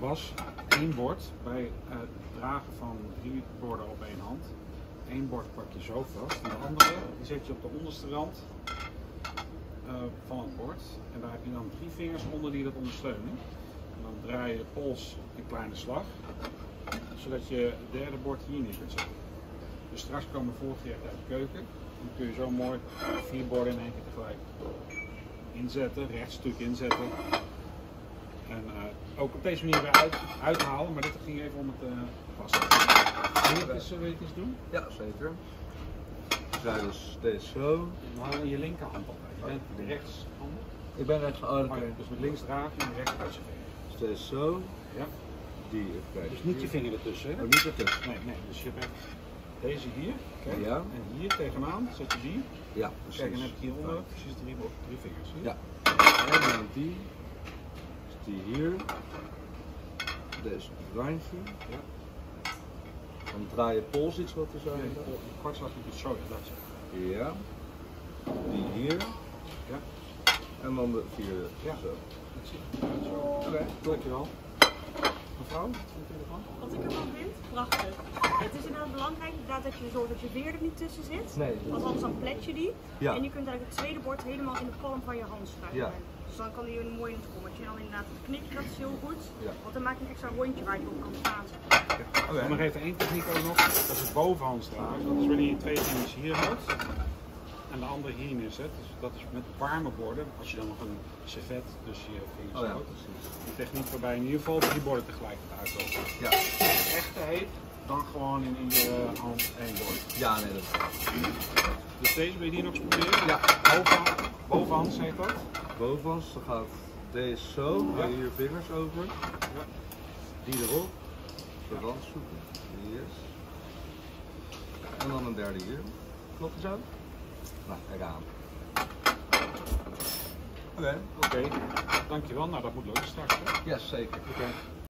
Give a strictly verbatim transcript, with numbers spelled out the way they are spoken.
was één bord bij het dragen van drie borden op één hand. Eén bord pak je zo vast en de andere die zet je op de onderste rand uh, van het bord. En daar heb je dan drie vingers onder die dat ondersteunen. En dan draai je de pols een kleine slag, zodat je het derde bord hier neer kunt zetten. Dus straks komen voorgerechten uit de keuken. Dan kun je zo mooi vier borden in één keer tegelijk inzetten, rechtstuk inzetten. En uh, ook op deze manier weer uit, uithalen, maar dit ging even om het uh, vast. Wil je het eens, wil je het eens doen? Ja, zeker. Dus ja, dus deze zo. Nou, je linkerhand altijd. Je bent de rechtshandig. Ik ben rechts. Oh, Oh, okay. ja, dus met links dragen en rechts uitserveren. Dus deze zo. Ja. Die, even kijken. Dus niet je vinger ertussen, hè? Oh, niet ertussen. Nee, nee. Dus je hebt deze hier. Kijk. Ja. En hier tegenaan zet je die. Ja, precies. Kijk, en dan heb je hieronder precies drie, drie vingers. Zie je? Ja. En dan die. Dus die hier. Deze op het randje. Ja. Dan draai je pols iets wat te zijn. Ja, de kwartslag moet je zo, ja, dat is. Ja. Die hier. Ja. En dan de vierde. Ja. Zo. Dat zie je. Ja, zo. Oké, okay, Dankjewel. Mevrouw, wat vindt u ervan? Wat ik ervan vind? Prachtig. Het is inderdaad belangrijk inderdaad dat je zorgt dat je veer er niet tussen zit. Nee. Want anders dan plet je die. Ja. En je kunt eigenlijk het tweede bord helemaal in de palm van je hand schuiven. Ja. Dus dan kan die mooi in het kommetje. En dan inderdaad het knikje, dat is heel goed. Ja. Want dan maak je een extra rondje waar die op kan staan. Okay. Dan nog even één techniek ook nog, dat is het bovenhands dragen. Dat is wanneer je twee vingers hier houdt en de andere hier neerzet. Dus dat is met warme borden, als je dan nog een servet tussen je vingers Oh ja, houdt. precies. Een techniek waarbij in ieder geval drie borden tegelijkertijd uitlopen. Ja. Als het echt te heet, dan gewoon in iedere hand één bord. Ja, nee, dat Dus deze wil je hier nog eens proberen? Ja. Bovenhand, bovenhands heet dat. bovenans, dan gaat deze zo, Ja. hier vingers over, Ja. die erop, de rand zoeken, yes. En dan een derde hier. Klopt het zo? Nou, eraan. Oké. Oké, okay. Dankjewel. Nou, dat moet lukken straks. Hè? Ja, zeker. Okay.